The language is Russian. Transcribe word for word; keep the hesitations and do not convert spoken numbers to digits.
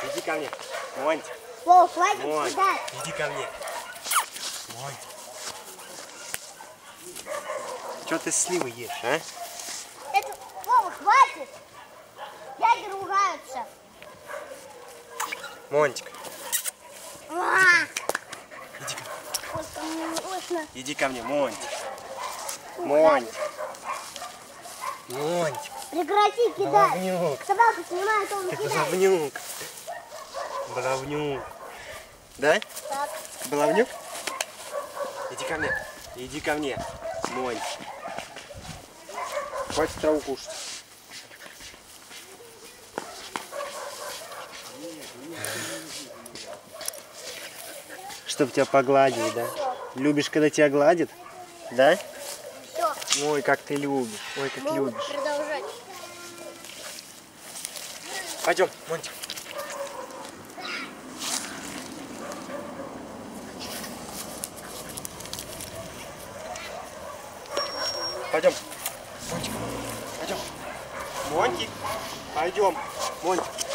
Иди ко мне. Монтик. О, хватит Монтик, кидать. иди ко мне. Монтик. Чего ты сливы ешь, а? Это, Вова, хватит. Дяди ругаются. Монтик. А! Иди ко мне. Ой, ко мне можно. Иди ко мне, Монтик. Монтик. Монтик. Прекрати кидать. Баловнюк. Собаку снимает, он Ты кидает. баловнюк. Баловнюк. Да? Так. Баловнюк? Иди ко мне. Иди ко мне. Монтик. Хватит траву кушать. Чтоб тебя погладили, да? Любишь, когда тебя гладят? Да? Все. Ой, как ты любишь. Ой, как Могу любишь. продолжать. Пойдем, Монтик. Пойдем. Монтик. Пойдем. Монтик. Пойдем. Монтик.